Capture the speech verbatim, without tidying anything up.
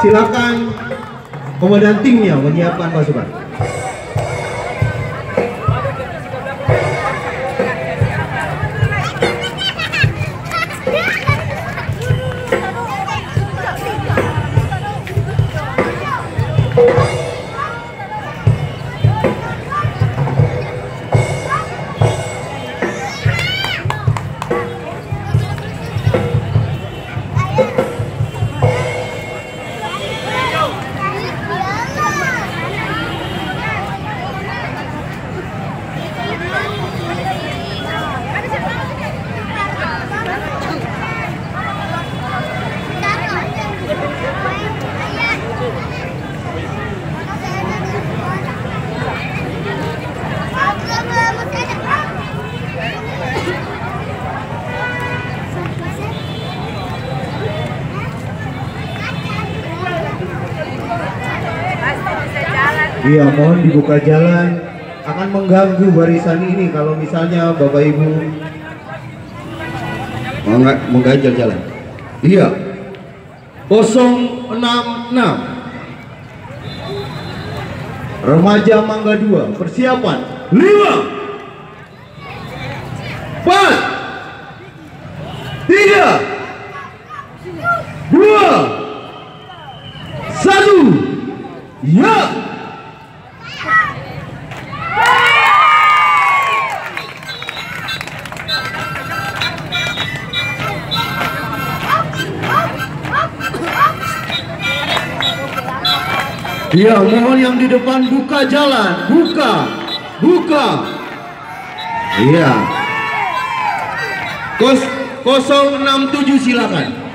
Silakan komandan timnya menyiapkan pasukan. Iya, mohon dibuka jalan, akan mengganggu barisan ini kalau misalnya Bapak Ibu mengganjal jalan. Iya, nol enam enam Remaja Mangga dua, persiapan lima empat tiga dua satu ya. Ya, mohon yang di depan buka jalan, buka, buka. Iya. Kos nol enam tujuh silakan.